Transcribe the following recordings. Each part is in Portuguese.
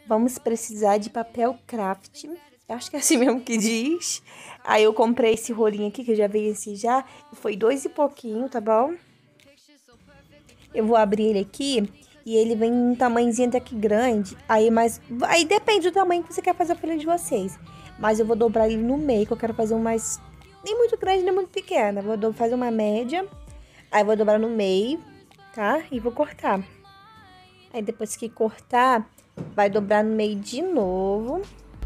vamos precisar de papel craft. Eu acho que é assim mesmo que diz. Aí eu comprei esse rolinho aqui, que já veio esse já. Foi 2 e pouquinho, tá bom? Eu vou abrir ele aqui e ele vem em um tamanhozinho até que grande. Aí depende do tamanho que você quer fazer a folha de vocês. Mas eu vou dobrar ele no meio, que eu quero fazer um mais... Nem muito grande, nem muito pequena. Vou fazer uma média. Aí vou dobrar no meio, tá? E vou cortar. Aí depois que cortar, vai dobrar no meio de novo.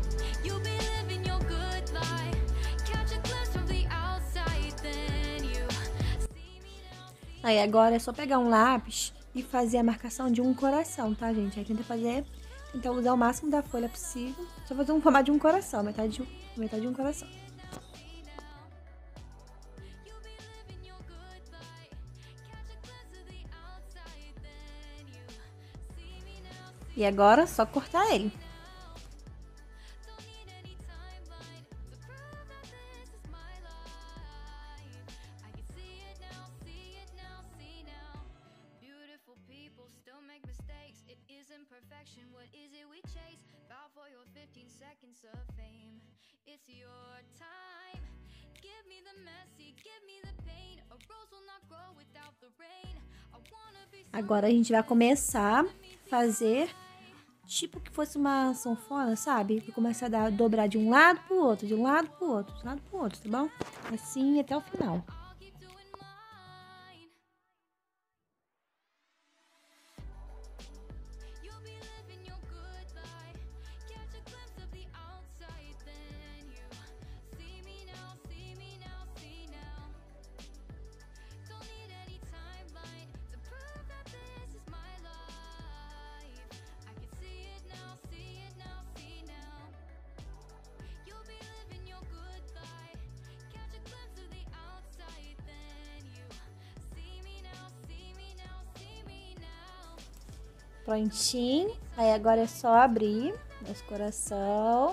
Aí agora é só pegar um lápis e fazer a marcação de um coração, tá, gente? Aí tentar usar o máximo da folha possível. Só fazer um formato de um coração, metade de um coração. E agora, só cortar ele. Agora a gente vai começar a fazer tipo que fosse uma sanfona, sabe? Vou começar a dobrar de um lado pro outro, de um lado pro outro, de um lado pro outro, tá bom? Assim até o final. Prontinho. Aí agora é só abrir nosso coração.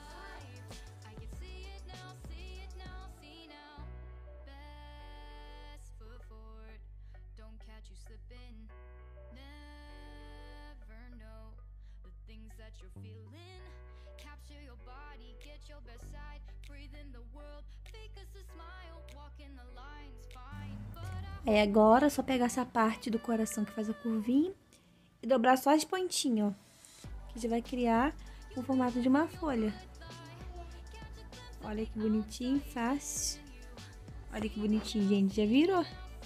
Aí agora é só pegar essa parte do coração que faz a curvinha e dobrar só as pontinhas, ó. Que já vai criar o formato de uma folha. Olha que bonitinho, fácil. Olha que bonitinho, gente. Já virou?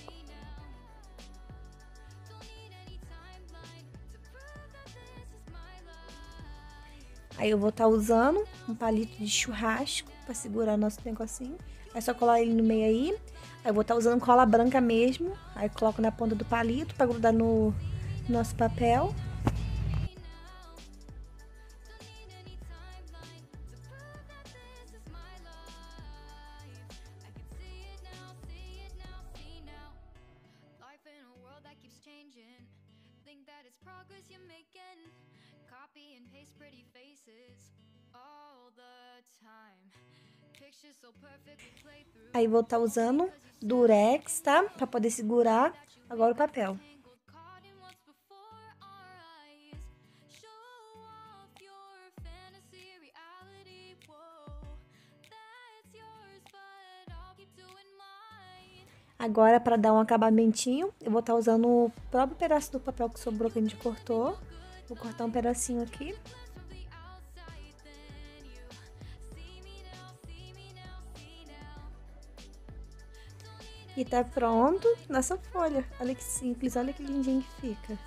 Aí eu vou estar usando um palito de churrasco para segurar nosso negocinho. É só colar ele no meio aí. Aí eu vou estar usando cola branca mesmo. Aí coloco na ponta do palito para grudar no nosso papel. Aí vou estar usando Durex, tá? Pra poder segurar agora o papel. Agora, para dar um acabamentinho, eu vou estar usando o próprio pedaço do papel que sobrou que a gente cortou. Vou cortar um pedacinho aqui. E tá pronto nossa folha. Olha que simples, olha que lindinho que fica.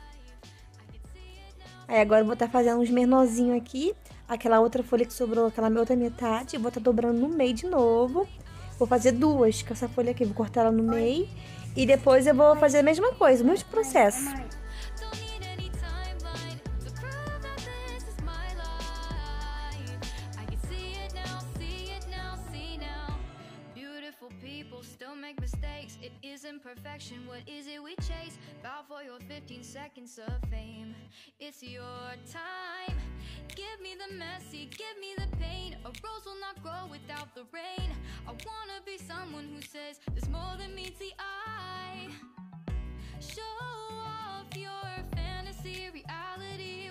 Aí agora eu vou estar fazendo uns menorzinhos aqui. Aquela outra folha que sobrou, aquela outra metade, eu vou estar dobrando no meio de novo. Vou fazer duas com essa folha aqui, vou cortar ela no meio. E depois eu vou fazer a mesma coisa, o mesmo processo. Perfection, what is it we chase? Bow for your 15 seconds of fame. It's your time. Give me the messy, give me the pain. A rose will not grow without the rain. I wanna be someone who says there's more than meets the eye. Show off your fantasy, reality